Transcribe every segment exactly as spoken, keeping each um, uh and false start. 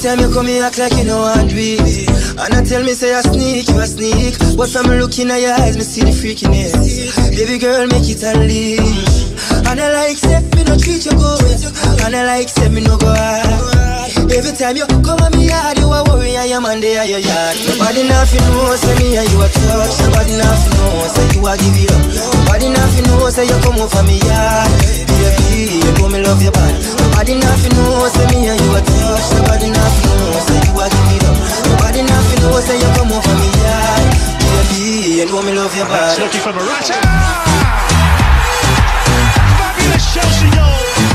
time you come, you act like you know I'm weak. And I tell me say I sneak, you a sneak. But from looking at your eyes, me see the freakiness. Baby girl, make it unleash. And I like say me no treat you good. And I like say me no go hard. Every time you come at me yard, you a worry I am on the your yard. Nobody nothing knows say me and you a touch. Nobody nothing knows say you a give it up. Nobody nothing knows say you come over me yard. Baby, you know me love you bad. Nobody nothing knows say me and you a touch. Nobody nothing knows say you a give it up. Nobody nothing knows say you come over me yard. Baby, you know me love you bad. Looking for Morata. Fabulous Chelsea goal.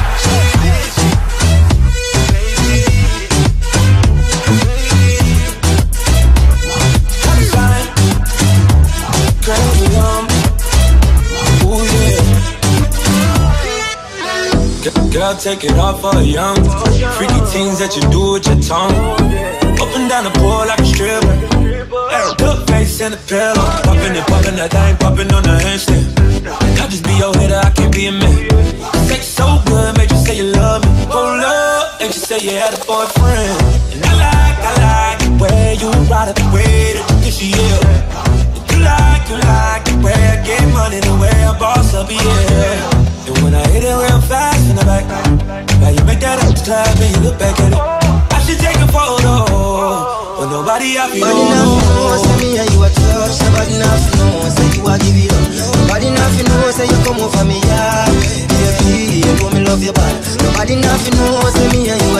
Girl, take it off for a young. Freaky things that you do with your tongue. Up and down the pole like a stripper. Duck face and a pillow. Popping and popping that thing, popping on the handstand. I'll just be your hitter, I can't be a man. Sex so good, make you say you love me. Hold up, make you say you had a boyfriend. And I like, I like the way you ride it, the way that you she is. You like, you like the way I get money, the way I boss up, yeah. And when I hit it real fast in the back, now you make that up time and you look back at it. I should take a photo, but nobody out here knows. Nobody nothing knows say me and you a touch. Nobody nothing knows say you a give it up. Nobody nothing knows say you come over me yard. Baby, you know me love you bad. Nobody nothing knows say me and you a